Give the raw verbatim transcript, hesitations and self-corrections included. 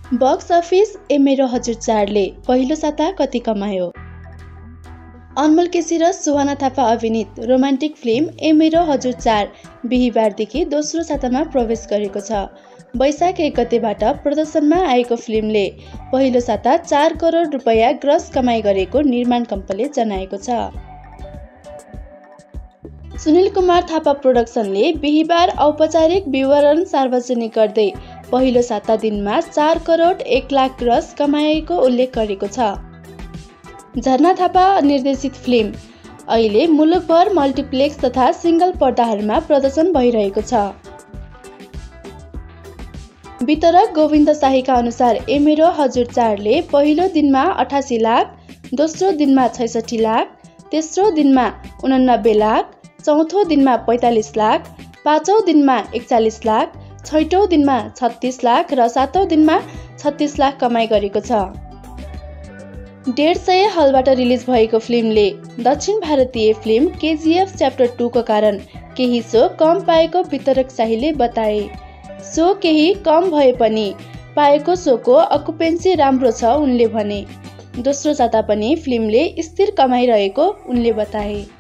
Box office ए मेरो हजुर चारले पहिलो साता कति कमायो? अनमोल केसी र सुहाना थापा अभिनीत रोमान्टिक फिल्म ए मेरो हजुर चार बिहिबारदेखि दोस्रो सातामा प्रवेश गरेको छ। वैशाख एक गतेबाट प्रदर्शनमा आएको फिल्मले पहिलो साता चार करोड रुपैयाँ ग्रस कमाई गरेको निर्माण कम्पनीले जनाएको छ। सुनिल कुमार थापा प्रोडक्सनले बिहिबार औपचारिक विवरण सार्वजनिक गर्दै पहिलो साता दिनमा चार करोड एक लाख ग्रस कमाएको उल्लेख गरेको छ। झरना थापा निर्देशित फिल्म अहिले मुलुकभर मल्टिप्लेक्स तथा सिंगल पर्दाहरूमा प्रदर्शन भइरहेको छ। वितरक गोविन्द शाहीका अनुसार ए मेरो हजुर चारले पहिलो दिनमा अठासी लाख, दोस्रो दिनमा छैसठी लाख, तेस्रो दिनमा उनानब्बे लाख, चौथो दिनमा पैँतालिस लाख, पाँचौं दिनमा एकचालिस लाख, छैटौं दिनमा छत्तीस लाख र सातौं दिनमा छत्तीस लाख कमाई गरेको छ। डेढ सय हलबाट रिलिज भएको फिल्मले दक्षिण भारतीय फिल्म केजीएफ च्याप्टर टू को कारण केही सो कम पाएको वितरक शाहीले बताए। सो केही कम भए पनि पाएको सोको अकुपेन्सी राम्रो छ उनले भने। दोस्रो साता पनि फिल्मले स्थिर कमाइरहेको उनले बताए।